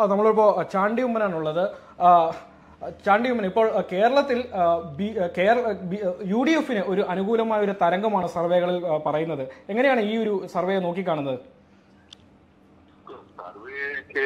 നമ്മളിപ്പോൾ ചാണ്ടി ഉമ്മനാണുള്ളത്. ചാണ്ടി ഉമ്മൻ, ഇപ്പോൾ കേരളത്തിൽ UDF ഒരു അനുകൂലമായ ഒരു തരംഗമാണ് സർവേകളിൽ പറയുന്നത്. എങ്ങനെയാണ് ഈ ഒരു സർവേ നോക്കിക്കാണുന്നത്? സർവേക്ക്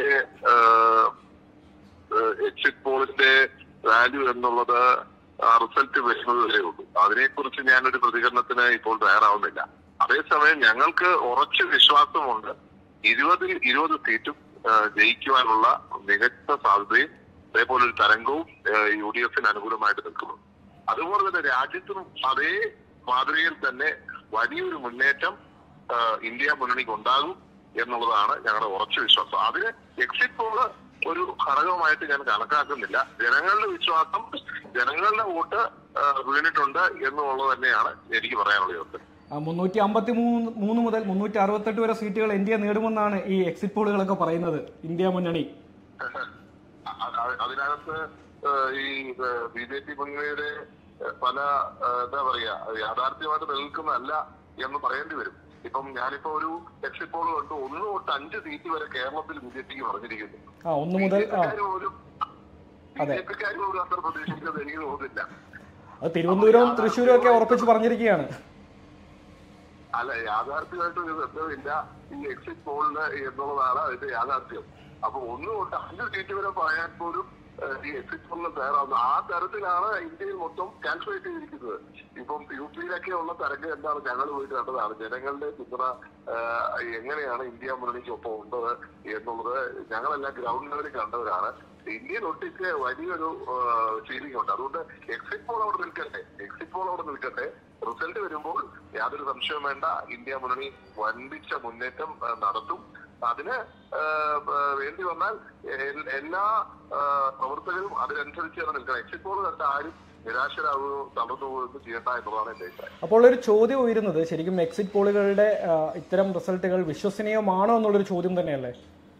എക്സിറ്റ് പോളിന്റെ വാല്യൂ എന്നുള്ളത് റിസൾട്ട് വരുന്നത് വരെ ഉള്ളൂ. അതിനെക്കുറിച്ച് ഞാനൊരു പ്രതികരണത്തിന് ഇപ്പോൾ തയ്യാറാവുന്നില്ല. അതേസമയം ഞങ്ങൾക്ക് ഉറച്ച വിശ്വാസമുണ്ട് 20 സീറ്റും ജയിക്കുവാനുള്ള മികച്ച സാധ്യതയും അതേപോലെ ഒരു തരംഗവും UDF അനുകൂലമായിട്ട് നിൽക്കുന്നു. അതുപോലെ തന്നെ രാജ്യത്തും അതേ മാതൃകയിൽ തന്നെ വലിയൊരു മുന്നേറ്റം ഇന്ത്യ മുന്നണിക്ക് ഉണ്ടാകും എന്നുള്ളതാണ് ഞങ്ങളുടെ ഉറച്ച വിശ്വാസം. അതിന് എക്സിറ്റ് പോള് ഒരു ഘടകമായിട്ട് ഞാൻ കണക്കാക്കുന്നില്ല. ജനങ്ങളുടെ വിശ്വാസം, ജനങ്ങളുടെ വോട്ട് വീണിട്ടുണ്ട് എന്നുള്ളത് തന്നെയാണ് എനിക്ക് പറയാനുള്ളത്. 353 മുതൽ 368 വരെ സീറ്റുകൾ ഇന്ത്യ നേടുമെന്നാണ് ഈ എക്സിറ്റ് പോളുകളൊക്കെ പറയുന്നത്, ഇന്ത്യ മുന്നണി. അതിനകത്ത് ഈ BJP മുന്നണിയുടെ പല എന്താ പറയാ യാഥാർത്ഥ്യമായിട്ട് നിൽക്കുന്നതല്ല എന്ന് പറയേണ്ടി വരും. ഇപ്പം ഞാനിപ്പോ ഒരു എക്സിറ്റ് പോൾ കണ്ടു 1 തൊട്ട് 5 സീറ്റ് വരെ കേരളത്തിൽ BJPക്ക് പറഞ്ഞിരിക്കുന്നു. BJPക്കാരും ഒരു അത്ര പ്രതീക്ഷിക്കുന്നത് എനിക്ക് തോന്നുന്നില്ല. തിരുവനന്തപുരവും തൃശ്ശൂരും ഒക്കെ ഉറപ്പിച്ച് പറഞ്ഞിരിക്കുകയാണ്. അല്ല, യാഥാർത്ഥ്യമായിട്ട് ഒരു ബന്ധമില്ല ഈ എക്സിറ്റ് പോളിന് എന്നുള്ളതാണ് അതിന്റെ യാഥാർത്ഥ്യം. അപ്പൊ 1 തൊട്ട് 5 സീറ്റ് വരെ പറയാൻ പോലും ഈ എക്സിറ്റ് പോളിന് തയ്യാറാവുന്നത്. ആ തരത്തിലാണ് ഇന്ത്യയിൽ മൊത്തം കാൽക്കുലേറ്റ് ചെയ്തിരിക്കുന്നത്. ഇപ്പം UP-യിലൊക്കെ ഉള്ള തരംഗം എന്താണ് ഞങ്ങൾ പോയിട്ട് കണ്ടതാണ്. ജനങ്ങളുടെ പിന്തുണ എങ്ങനെയാണ് ഇന്ത്യ മുന്നണിക്ക് ഒപ്പം ഉള്ളത് എന്നുള്ളത് ഞങ്ങളെല്ലാം ഗ്രൗണ്ട് ലെവലിൽ കണ്ടവരാണ്. ഇന്ത്യയിൽ ഒട്ടിച്ച് വലിയൊരു ഫീലിംഗ് ഉണ്ട്. അതുകൊണ്ട് എക്സിറ്റ് പോൾ അവിടെ നിൽക്കട്ടെ, റിസൾട്ട് വരുമ്പോൾ യാതൊരു സംശയവും വേണ്ട, ഇന്ത്യ മുന്നണി വൻപിച്ച മുന്നേറ്റം നടത്തും. അതിന് വേണ്ടി വന്നാൽ എല്ലാ പ്രവർത്തകരും അതിനനുസരിച്ച് തന്നെ നിൽക്കണം. എക്സിറ്റ് പോൾ കണ്ട ആരും നിരാശരാകുകയോ തളർന്നു പോവുകയോ ചെയ്യേണ്ട എന്നുള്ളതാണ് എന്റെ അഭിപ്രായം. അപ്പോൾ ഒരു ചോദ്യം ഉയരുന്നത്, ശരിക്കും എക്സിറ്റ് പോളുകളുടെ ഇത്തരം റിസൾട്ടുകൾ വിശ്വസനീയമാണോ എന്നുള്ളൊരു ചോദ്യം തന്നെയല്ലേ?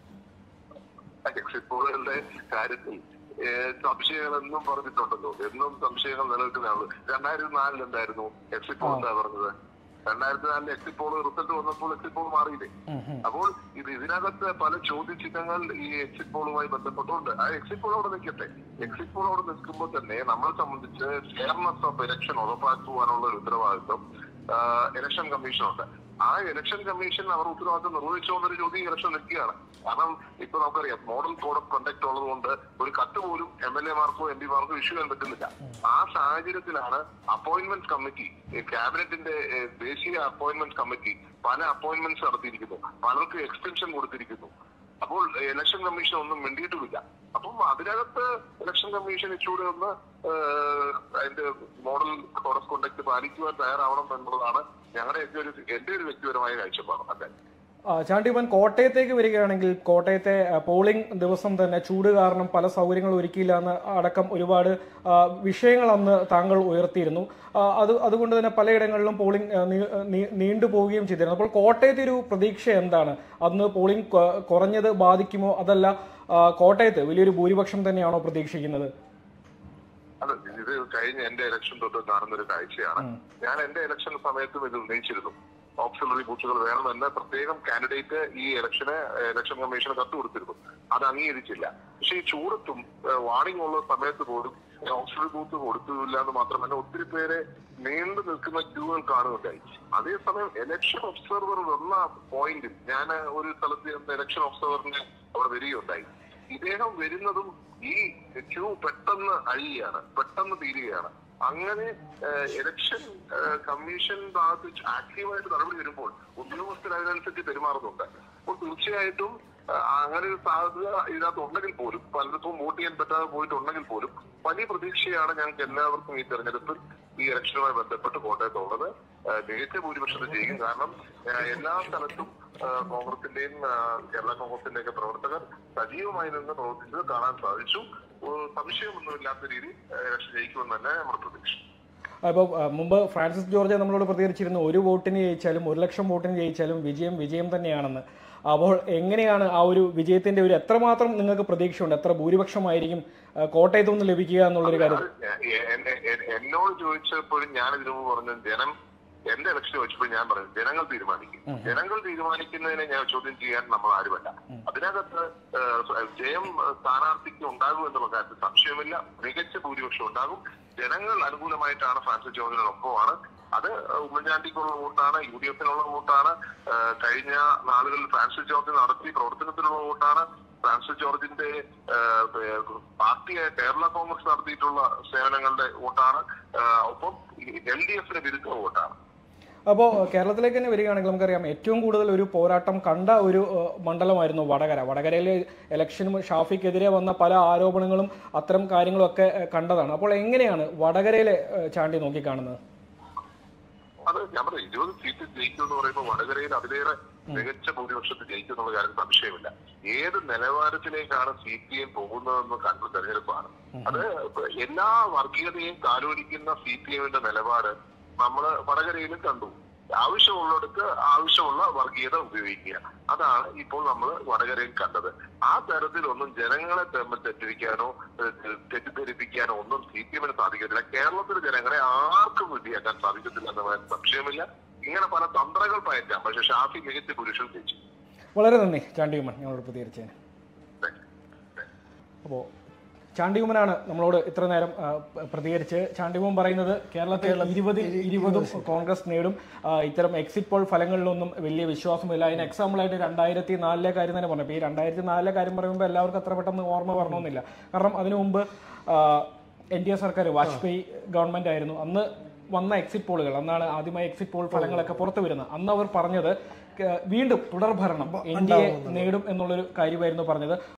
എക്സിറ്റ് പോളുകളുടെ കാര്യത്തിൽ സംശയങ്ങൾ എന്നും പറഞ്ഞിട്ടുണ്ടല്ലോ, എന്നും സംശയങ്ങൾ നിലനിൽക്കുന്നതാണ്. 2004 എന്തായിരുന്നു എക്സിറ്റ് പോൾ എന്താ പറഞ്ഞത്? 2004 എക്സിറ്റ് പോൾ റിസൾട്ട് വന്നപ്പോൾ എക്സിറ്റ് പോൾ മാറിയില്ലേ? അപ്പോൾ ഇതിനകത്ത് പല ചോദ്യചിഹ്നങ്ങൾ ഈ എക്സിറ്റ് പോളുമായി ബന്ധപ്പെട്ടുണ്ട്. ആ എക്സിറ്റ് പോൾ അവിടെ നിൽക്കട്ടെ. എക്സിറ്റ് പോൾ അവിടെ നിൽക്കുമ്പോൾ തന്നെ നമ്മളെ സംബന്ധിച്ച് ഫെയർനെസ് ഓഫ് ഇലക്ഷൻ ഉറപ്പാക്കുവാനുള്ള ഒരു ഉത്തരവാദിത്വം ഇലക്ഷൻ കമ്മീഷനുണ്ട്. ആ ഇലക്ഷൻ കമ്മീഷൻ അവർ ഉത്തരവാദിത്വം നിർവഹിച്ചുകൊണ്ടൊരു ചോദ്യം ഇലക്ഷൻ നിൽക്കുകയാണ്. കാരണം ഇപ്പൊ നമുക്കറിയാം മോഡൽ കോഡ് ഓഫ് കണ്ടക്ട് ഉള്ളതുകൊണ്ട് ഒരു കത്ത് പോലും MLA-മാർക്കോ MP-മാർക്കോ ഇഷ്യൂ ചെയ്യാൻ പറ്റുന്നില്ല. ആ സാഹചര്യത്തിലാണ് അപ്പോയിന്റ്മെന്റ് കമ്മിറ്റി, ക്യാബിനറ്റിന്റെ ദേശീയ അപ്പോയിന്റ്മെന്റ് കമ്മിറ്റി പല അപ്പോയിന്റ്മെന്റ്സ് നടത്തിയിരിക്കുന്നു, പലർക്കും എക്സ്റ്റൻഷൻ കൊടുത്തിരിക്കുന്നു. അപ്പോൾ ഇലക്ഷൻ കമ്മീഷൻ ഒന്നും വേണ്ടിയിട്ടുമില്ല. അപ്പം അതിനകത്ത് ഇലക്ഷൻ കമ്മീഷൻ ഇച്ചൂടെ ഒന്ന് അതിന്റെ മോഡൽ കോഡ് ഓഫ് കണ്ടക്ട് പാലിക്കുവാൻ തയ്യാറാവണം എന്നുള്ളതാണ് എന്റെ ഒരു വ്യക്തിപരമായ കാഴ്ചപ്പാട്. അതെ. ചാണ്ടി ഉമ്മൻ, കോട്ടയത്തേക്ക് വരികയാണെങ്കിൽ കോട്ടയത്തെ പോളിംഗ് ദിവസം തന്നെ ചൂട് കാരണം പല സൗകര്യങ്ങളും ഒരുക്കിയില്ല എന്ന് അടക്കം ഒരുപാട് വിഷയങ്ങൾ അന്ന് താങ്കൾ ഉയർത്തിയിരുന്നു. അതുകൊണ്ട് തന്നെ പലയിടങ്ങളിലും പോളിംഗ് നീണ്ടുപോവുകയും ചെയ്തിരുന്നു. അപ്പോൾ കോട്ടയത്തെ ഒരു പ്രതീക്ഷ എന്താണ്? അന്ന് പോളിംഗ് കുറഞ്ഞത് ബാധിക്കുമോ, അതല്ല കോട്ടയത്ത് വലിയൊരു ഭൂരിപക്ഷം തന്നെയാണോ പ്രതീക്ഷിക്കുന്നത്? അതെ, ഇത് കഴിഞ്ഞ എന്റെ ഇലക്ഷൻ തൊട്ട് കാണുന്ന ഒരു കാഴ്ചയാണ്. ഞാൻ എന്റെ ഇലക്ഷൻ സമയത്തും ഇത് ഉന്നയിച്ചിരുന്നു. ഓക്സിലറി ബൂത്തുകൾ വേണമെന്ന് പ്രത്യേകം കാൻഡിഡേറ്റ് ഈ ഇലക്ഷൻ കമ്മീഷന് കത്ത് കൊടുത്തിരുന്നു. അത് അംഗീകരിച്ചില്ല. പക്ഷെ ഈ ചൂടത്തും വാണിംഗ് ഉള്ള സമയത്ത് പോലും ഓക്സിലറി ബൂത്ത് കൊടുത്തില്ല എന്ന് മാത്രമല്ല ഒത്തിരി പേരെ നീണ്ടു നിൽക്കുന്ന ക്യൂകൾ കാണുകയുണ്ടായി. അതേസമയം ഇലക്ഷൻ ഒബ്സർവർ വന്ന പോയിന്റിൽ ഞാൻ ഒരു സ്ഥലത്ത് ഇലക്ഷൻ ഒബ്സർവറിന് അവിടെ വരികയുണ്ടായി. ഇദ്ദേഹം വരുന്നതും ഈ ക്യൂ പെട്ടെന്ന് അഴിയുകയാണ്, പെട്ടെന്ന് തീരുകയാണ്. അങ്ങനെ ഇലക്ഷൻ കമ്മീഷൻ ഭാഗത്ത് ആക്റ്റീവായിട്ട് നടപടി വരുമ്പോൾ ഉദ്യോഗസ്ഥർ അതിനനുസരിച്ച് പെരുമാറുന്നുണ്ട്. അപ്പോൾ തീർച്ചയായിട്ടും അങ്ങനെ ഒരു സാധ്യത ഇതിനകത്ത് ഉണ്ടെങ്കിൽ പോലും, പലർക്കും വോട്ട് ചെയ്യാൻ പറ്റാതെ പോയിട്ടുണ്ടെങ്കിൽ പോലും വലിയ പ്രതീക്ഷയാണ് ഞങ്ങൾക്ക് എല്ലാവർക്കും ഈ തെരഞ്ഞെടുപ്പിൽ ഈ ഇലക്ഷനുമായി ബന്ധപ്പെട്ട് കോട്ടയത്തുള്ളത്. മികച്ച ഭൂരിപക്ഷത്തിൽ ചെയ്യും. കാരണം എല്ലാ സ്ഥലത്തും കോൺഗ്രസിന്റെയും കേരള കോൺഗ്രസിന്റെ ഒക്കെ പ്രവർത്തകർ സജീവമായി നിന്ന് പ്രവർത്തിച്ചത് കാണാൻ സാധിച്ചു. സംശയമൊന്നുമില്ലാത്ത രീതിയിൽ ഇലക്ഷൻ ജയിക്കുമെന്ന് തന്നെ നമ്മുടെ പ്രതീക്ഷ. അപ്പോൾ മുമ്പ് ഫ്രാൻസിസ് ജോർജ് നമ്മളോട് പ്രതികരിച്ചിരുന്നു, 1 വോട്ടിന് ജയിച്ചാലും 1 ലക്ഷം വോട്ടിന് ജയിച്ചാലും വിജയം തന്നെയാണെന്ന്. അപ്പോൾ എങ്ങനെയാണ് ആ ഒരു വിജയത്തിന്റെ ഒരു എത്രമാത്രം നിങ്ങൾക്ക് പ്രതീക്ഷയുണ്ട്? എത്ര ഭൂരിപക്ഷമായിരിക്കും കോട്ടയത്ത് നിന്ന് ലഭിക്കുക എന്നുള്ളൊരു കാര്യം എന്നോട് ചോദിച്ചപ്പോഴും ഞാൻ ഇതിനു മുമ്പ് പറഞ്ഞു, ജനം എന്റെ ഇലക്ഷൻ വെച്ചപ്പോൾ ഞാൻ പറയും ജനങ്ങൾ തീരുമാനിക്കും. ജനങ്ങൾ തീരുമാനിക്കുന്നതിനെ ഞാൻ ചോദ്യം ചെയ്യാൻ നമ്മൾ ആരുമല്ല. അതിനകത്ത് ജയം സ്ഥാനാർത്ഥിക്ക് ഉണ്ടാകും എന്നുള്ള കാര്യത്തിൽ സംശയമില്ല. മികച്ച ഭൂരിപക്ഷം ഉണ്ടാകും. ജനങ്ങൾ അനുകൂലമായിട്ടാണ് ഫ്രാൻസിസ് ജോർജിനൊപ്പമാണ്. അത് ഉമ്മൻചാണ്ടിക്കുള്ള വോട്ടാണ്, UDFനുള്ള വോട്ടാണ്, കഴിഞ്ഞ നാളുകളിൽ ഫ്രാൻസിസ് ജോർജ് നടത്തിയ പ്രവർത്തനത്തിനുള്ള വോട്ടാണ്, ഫ്രാൻസിസ് ജോർജിന്റെ പാർട്ടിയായ കേരള കോൺഗ്രസ് നടത്തിയിട്ടുള്ള സേവനങ്ങളുടെ വോട്ടാണ്, ഒപ്പം LDFന് വിരുദ്ധ വോട്ടാണ്. അപ്പോൾ കേരളത്തിലേക്ക് തന്നെ വരികയാണെങ്കിൽ നമുക്കറിയാം ഏറ്റവും കൂടുതൽ ഒരു പോരാട്ടം കണ്ട ഒരു മണ്ഡലമായിരുന്നു വടകര. വടകരയിലെ ഇലക്ഷനും ഷാഫിക്കെതിരെ വന്ന പല ആരോപണങ്ങളും അത്തരം കാര്യങ്ങളൊക്കെ കണ്ടതാണ്. അപ്പോൾ എങ്ങനെയാണ് വടകരയിലെ ചാണ്ടി നോക്കിക്കാണുന്നത്? അത് ഞാൻ പറഞ്ഞു 20 സീറ്റ് ജയിക്കും എന്ന് പറയുമ്പോൾ വടകരയിൽ അതിലേറെ മികച്ച ഭൂരിപക്ഷത്തിൽ ജയിക്കും എന്നുള്ള കാര്യം സംശയമില്ല. ഏത് നിലവാരത്തിലേക്കാണ് CPM പോകുന്നതെന്ന് കണ്ട തെരഞ്ഞെടുപ്പാണ്. അത് എല്ലാ വർഗീയതയും കാലോടിക്കുന്ന CPMന്റെ നിലപാട് നമ്മൾ വടകരയിലും കണ്ടു. ആവശ്യമുള്ളിടത്ത് ആവശ്യമുള്ള വർഗീയത ഉപയോഗിക്കുക, അതാണ് ഇപ്പോൾ നമ്മൾ വടകരയിൽ കണ്ടത്. ആ തരത്തിലൊന്നും ജനങ്ങളെ തെറ്റിദ്ധരിപ്പിക്കാനോ തെറ്റിദ്ധരിപ്പിക്കാനോ ഒന്നും CPMന് സാധിക്കത്തില്ല. കേരളത്തിലെ ജനങ്ങളെ ആർക്കും വിധിയാക്കാൻ സാധിക്കത്തില്ല എന്ന സംശയമില്ല. ഇങ്ങനെ പല തന്ത്രങ്ങൾ പയറ്റാം, പക്ഷെ ഷാഫി മികച്ച പുരുഷൻ ജയിച്ചു. വളരെ നന്ദി ചാണ്ടി ഉമ്മൻ ഞങ്ങളോട് പ്രതികരിച്ചതിന്. അപ്പോൾ ചാണ്ടി ഉമ്മനാണ് നമ്മളോട് ഇത്ര നേരം പ്രതികരിച്ച്. ചാണ്ടി ഉമ്മൻ പറയുന്നത് കേരളത്തിൽ 20 കോൺഗ്രസ് നേടും. ഇത്തരം എക്സിറ്റ് പോൾ ഫലങ്ങളിലൊന്നും വലിയ വിശ്വാസമില്ല. അതിന് എക്സാമ്പിളായിട്ട് 2004 കാര്യം തന്നെ പറഞ്ഞു. അപ്പോൾ ഈ 2004 കാര്യം പറയുമ്പോൾ എല്ലാവർക്കും അത്ര പെട്ടെന്ന് ഓർമ്മ വരണമെന്നില്ല. കാരണം അതിനു മുമ്പ് NDA സർക്കാർ വാജ്പേയി ഗവൺമെന്റ് ആയിരുന്നു. അന്ന് വന്ന എക്സിറ്റ് പോളുകൾ, അന്നാണ് ആദ്യമായി എക്സിറ്റ് പോൾ ഫലങ്ങളൊക്കെ പുറത്തു വരുന്നത്. അന്ന് അവർ പറഞ്ഞത് വീണ്ടും തുടർഭരണം NDA നേടും എന്നുള്ളൊരു കാര്യമായിരുന്നു പറഞ്ഞത്.